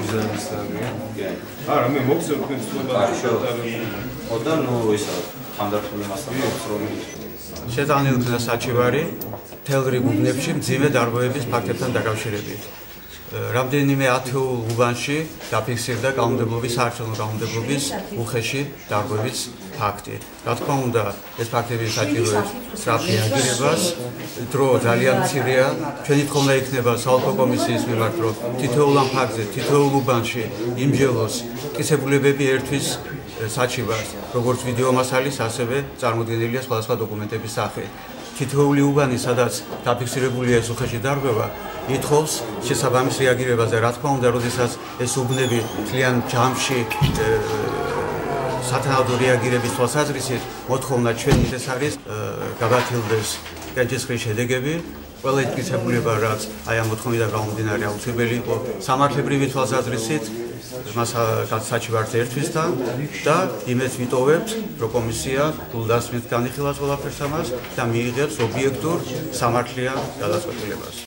არა მე მოგცემ თქვენ ცნობა ოდან ნუ ისა თანდარხული მასალაა რომ შეტანილ საჩივარი მთელ რიგ უბნებში მძიმე დარღვევების ფაქტებთან დაკავშირებით. რამდენიმე ათეულ უბანში დაფიქსირდა კანონმდებლობის საარჩევნო კანონმდებლობის უხეში დარღვევის ფაქტი. რა თქმა უნდა, ეს ფაქტები საჭიროებს სწრაფ რეაგირებას, დრო ძალიან მცირეა. ჩვენი თხოვნა იქნება საოლქო კომისიის მიმართ, რომ თითოეულ ამ ფაქტზე, თითოეულ უბანში იმჯელოს მტკიცებულებები ერთვის საჩივარს, როგორც ვიდეო მასალის, ასევე წარმოდგენილია სხვადასხვა დოკუმენტების სახით. თითოეული უბანი, სადაც დაფიქსირებულია ეს უხეში დარღვევა, ითხოვს შესაბამის რეაგირებაზე. რა თქმა უნდა, როდესაც ეს უბნები ძალიან ჯამში სათანადო რეაგირების თვალსაზრისით მოთხოვნა ჩვენი ეს არის გაბათილდეს კენჭისყრის შედეგები. ყველა მტკიცებულება, რაც აი ამ მოთხოვნიდან გამომდინარე აუცილებელი იყო სამართლებრივი თვალსაზრისით მას საჩივარს ერთვისთან და იმედს ვიტოვებთ, რომ კომისია გულდასმით განიხილავს ყველაფერს ამას და მიიღებს ობიექტურ სამართლიან გადაწყვეტილებას.